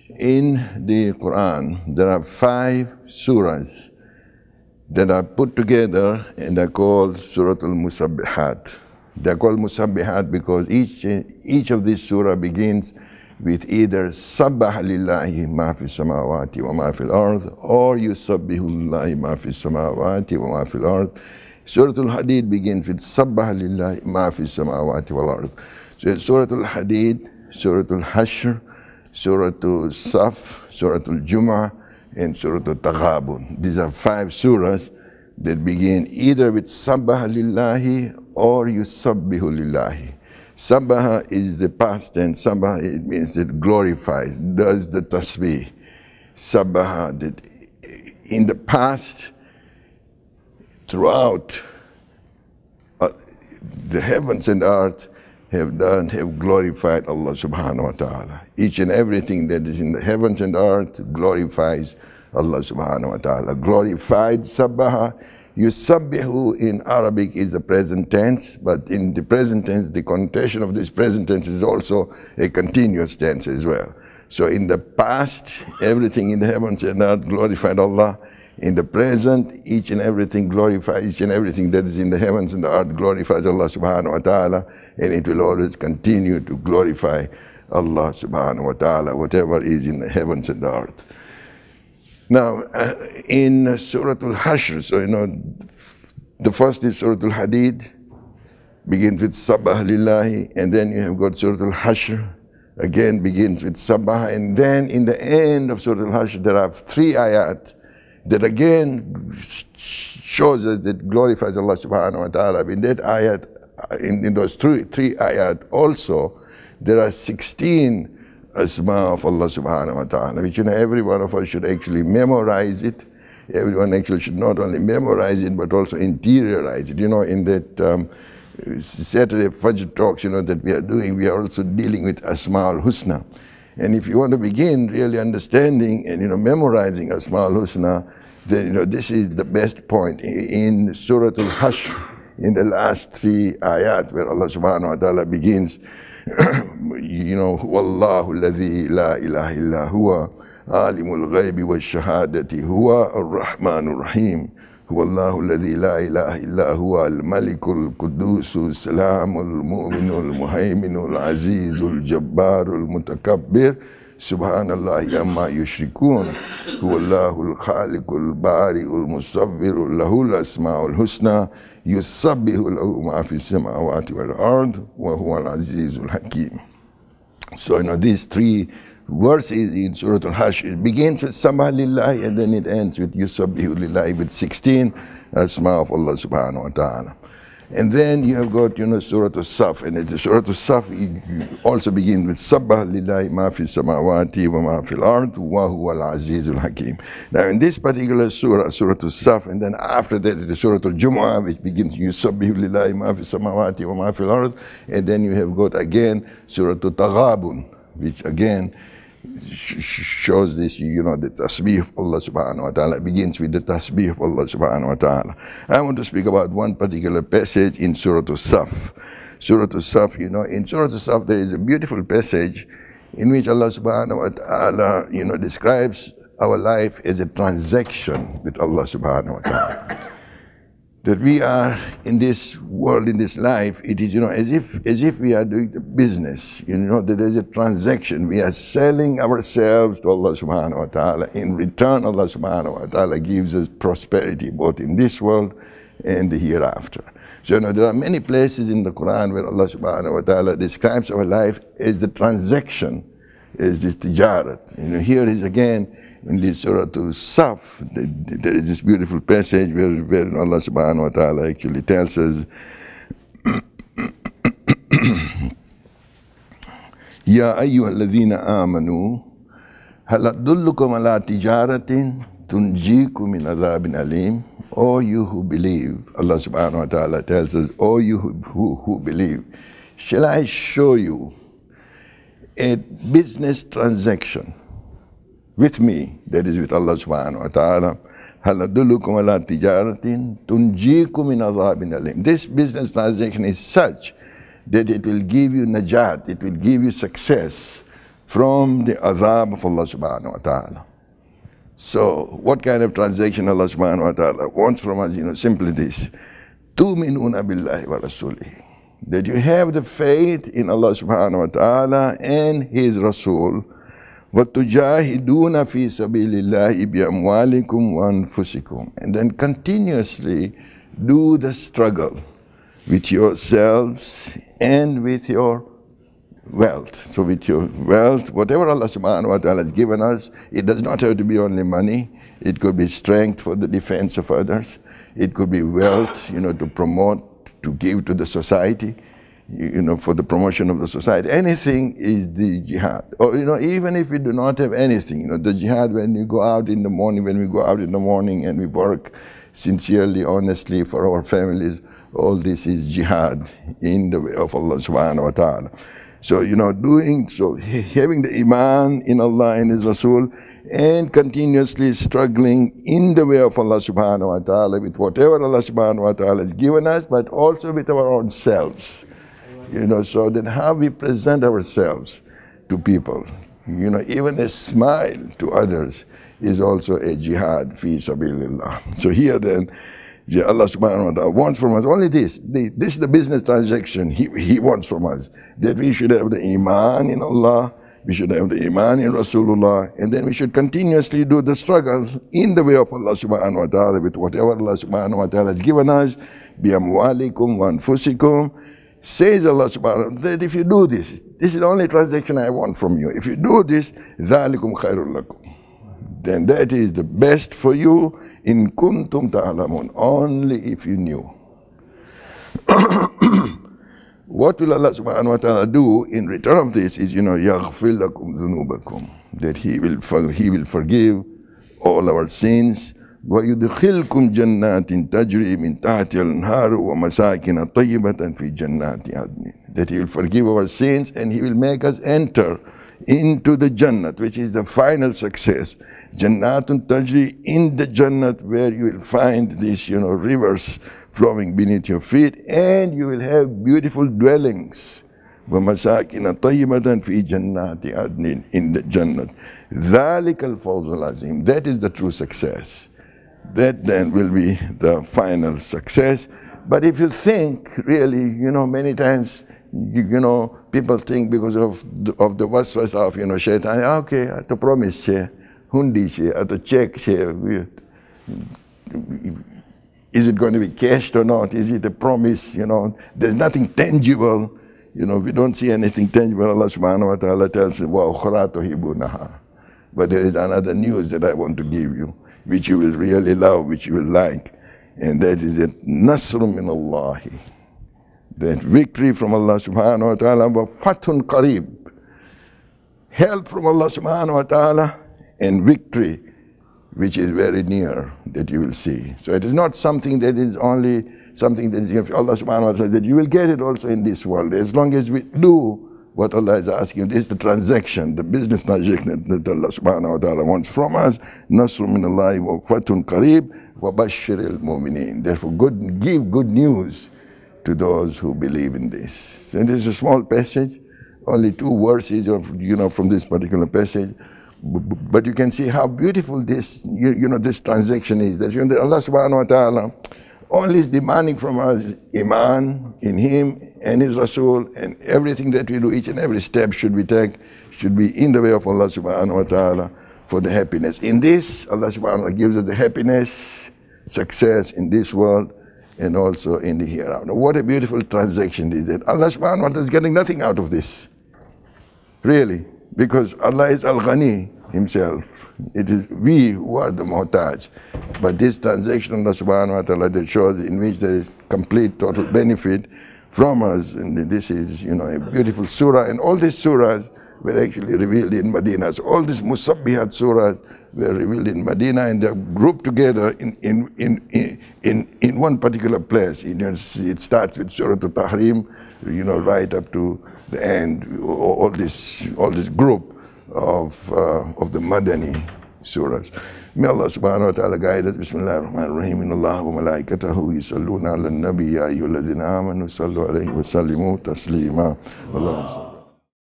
In the Quran, there are 5 surahs that are put together and they're called Surah Al-Musabbihat. They're called Musabbihat because each of these surah begins with either Sabbaha lillahi ma fi samawati wa ma fil ard, or Yusabbihu lillahi ma fi samawati wa ma fil ard. Surah Al-Hadid begins with Sabbaha lillahi ma fi samawati wal ard. So Surah Al-Hadid, Surah Al-Hashr, Surah Al-Saf, Surah Al-Jumu'ah, and Surah Al-Taghabun. These are 5 surahs that begin either with Sabbaha lillahi or Yusabbihu lillahi. Sabbaha is the past tense. Sabbaha, it means it glorifies, does the tasbih. Sabbaha, that in the past, throughout the heavens and earth have glorified Allah subhanahu wa ta'ala. Each and everything that is in the heavens and earth glorifies Allah subhanahu wa ta'ala. Glorified Sabbaha. Yusabbihu in Arabic is the present tense, but in the present tense, the connotation of this present tense is also a continuous tense as well. So in the past, everything in the heavens and earth glorified Allah. In the present, each and everything glorifies, each and everything that is in the heavens and the earth glorifies Allah subhanahu wa ta'ala, and it will always continue to glorify Allah subhanahu wa ta'ala, whatever is in the heavens and the earth. Now, in Surah Al-Hashr, so the first is Surah Al-Hadid, begins with Sabbaha lillahi, and then you have got Surah Al-Hashr, again begins with Sabbaha, and then in the end of Surah Al-Hashr there are 3 ayat that again shows us that glorifies Allah subhanahu wa ta'ala. In that ayat, in those 3 ayat also, there are 16 asma of Allah subhanahu wa ta'ala, which every one of us should actually memorize it. Everyone actually should not only memorize it, but also interiorize it. In that Saturday Fajr talks, that we are doing, we are also dealing with Asma al-Husna. And if you want to begin really understanding and memorizing Asma al-Husna, then this is the best point. In Surah Al-Hashr, in the last 3 ayat, where Allah subhanahu wa ta'ala begins, Huwallahu alladhi la ilaha illa huwa alimul ghaybi wa shahadati huwa ar-Rahmanur Rahim. Huwallahu alladhi la ilaha illa huwa al-Malikul Qudusul Salamul Mu'minul Muhayminul Azizul Jabbarul Mutakabbir. Subhanallahi amma yushrikun. Huwallahul Khaliqul Bari'ul Musawwirul Lahul Asma'ul Husna. Yusabbihu lahu ma fi samawati wal ard wa huwal Azizul Hakim. So these 3 verses in Surah Al-Hashr, it begins with Sabbaha lillahi and then it ends with Yusabbihu lillahi with 16 asma of Allah subhanahu wa ta'ala. And then you have got, Surah Aş-Şaf, and Surah Aş-Şaf also begins with Sabbaha lillahi ma fi samawati wa ma fil ard wa huwa al-azizul hakim. Now in this particular surah, Surah Aş-Şaf, and then after that it is Surah Al-Jumu'ah, which begins Yusabbihu lillahi ma fi samawati wa ma fil ard, and then you have got again Surah Al-Taghabun, which again shows this, the tasbih of Allah subhanahu wa ta'ala begins with the tasbih of Allah subhanahu wa ta'ala. I want to speak about one particular passage in Surah Aş-Şaf. Surah Aş-Şaf, in Surah Aş-Şaf there is a beautiful passage in which Allah subhanahu wa ta'ala, describes our life as a transaction with Allah subhanahu wa ta'ala. That we are in this world, in this life, it is, as if we are doing the business, that there's a transaction. We are selling ourselves to Allah subhanahu wa ta'ala. In return, Allah subhanahu wa ta'ala gives us prosperity, both in this world and the hereafter. So, there are many places in the Quran where Allah subhanahu wa ta'ala describes our life as the transaction, as this tijarat. Here is again, in this Surah Aş-Şaf, there is this beautiful passage where Allah subhanahu wa ta'ala actually tells us, Ya ayyuhalladhina amanu, hal adullukum ala tijaratin tunjikum min adhabin alim. O you who believe, Allah subhanahu wa ta'ala tells us, O you who believe, shall I show you a business transaction with me, that is with Allah subhanahu wa ta'ala. Hal adullukum ala tijaratin tunjikum min adhabin alim. This business transaction is such that it will give you najat, it will give you success from the azab of Allah subhanahu wa ta'ala. So what kind of transaction Allah subhanahu wa ta'ala wants from us? Simply this. تُؤْمِنُونَ بِاللَّهِ وَرَسُولِهِ. That you have the faith in Allah subhanahu wa ta'ala and His Rasul. وَتُجَاهِدُونَ فِي سَبِيلِ اللَّهِ بِأَمْوَالِكُمْ وَأَنفُسِكُمْ. And then continuously do the struggle with yourselves and with your wealth. So with your wealth, whatever Allah subhanahu wa ta'ala has given us, it does not have to be only money. It could be strength for the defense of others. It could be wealth, to promote, to give to the society, for the promotion of the society. Anything is the jihad. Or, even if we do not have anything, the jihad when we go out in the morning, and we work sincerely, honestly for our families, all this is jihad in the way of Allah subhanahu wa ta'ala. So, doing so, having the iman in Allah and His Rasul, and continuously struggling in the way of Allah subhanahu wa ta'ala with whatever Allah subhanahu wa ta'ala has given us, but also with our own selves. So then how we present ourselves to people, even a smile to others is also a jihad fi sabilillah. So here then, Allah subhanahu wa ta'ala wants from us only this. This is the business transaction He wants from us. That we should have the iman in Allah, we should have the iman in Rasulullah, and then we should continuously do the struggle in the way of Allah subhanahu wa ta'ala with whatever Allah subhanahu wa ta'ala has given us. بِأَمْوَالِكُمْ وَأَنفُسِكُمْ. Says Allah subhanahu wa ta'ala, that if you do this is the only transaction I want from you. If you do this, ذَلِكُمْ خَيْرٌ لَكُمْ. Then that is the best for you, in kuntum ta'lamun, only if you knew. What will Allah subhanahu wa ta'ala do in return of this is, يَغْفِرْ لَكُمْ ذُنُوبَكُمْ, that He will forgive all our sins. وَيُدْخِلْكُمْ جَنَّاتٍ تَجْرِي مِنْ تَحْتِهَا الْأَنْهَارُ وَمَسَاكِنَ طَيِّبَةً فِي جَنَّاتِ عَدْنٍ. That He will forgive our sins and He will make us enter into the Jannat, which is the final success. Jannatun Tajri, in the Jannat, where you will find these, rivers flowing beneath your feet, and you will have beautiful dwellings. وَمَسَاكِنَ طَيِّبَةً فِي جَنَّاتِ عَدْنٍ, in the Jannat. ذَلِكَ الْفَوْزُ الْعَظِيمُ. That is the true success. That then will be the final success. But if you think, really, many times, people think because of the waswas of, shaitan, okay, I have to promise, hundi, I have to check, is it going to be cashed or not? Is it a promise? There's nothing tangible. We don't see anything tangible. Allah subhanahu wa ta'ala tells us, وَأُخْرَى تُحِبُّونَهَا. But there is another news that I want to give you, which you will really love, which you will like. And that is that Nasr min Allah. That victory from Allah subhanahu wa ta'ala, wa fathun qareeb. Help from Allah subhanahu wa ta'ala, and victory, which is very near, that you will see. So it is not something that is only something that is, Allah subhanahu wa ta'ala says that you will get it also in this world. As long as we do what Allah is asking. This is the transaction, the business transaction that Allah subhanahu wa ta'ala wants from us. Nasr min Allahi wa fatun qareeb wa bashir al-mu'mineen. Therefore, give good news to those who believe in this. And this is a small passage, only 2 verses from this particular passage. But you can see how beautiful this, this transaction is. That Allah subhanahu wa ta'ala only is demanding from us iman in Him and His Rasul, and everything that we do, each and every step should be in the way of Allah subhanahu wa ta'ala for the happiness. In this, Allah subhanahu wa ta'ala gives us the happiness, success in this world, and also in the hereafter. What a beautiful transaction is that. Allah subhanahu wa ta'ala is getting nothing out of this. Really. Because Allah is Al-Ghani Himself. It is we who are the muhtaj. But this transaction Allah subhanahu wa ta'ala that shows in which there is complete total benefit from us. And this is, a beautiful surah. And all these surahs were actually revealed in Medina. So all these musabbihat surahs were revealed in Medina, and they're grouped together in one particular place. It starts with Surah Al-Tahrim, right up to the end. All this group of the Madani surahs. May Allah subhanahu wa ta'ala guide us. Bismillah ar-Rahman ar-Rahim. Inna Allah wa malaikatahu yusalluna ala nabi ya ayyuhalladhina amanu sallu alayhi wa sallimu taslima. Allahumma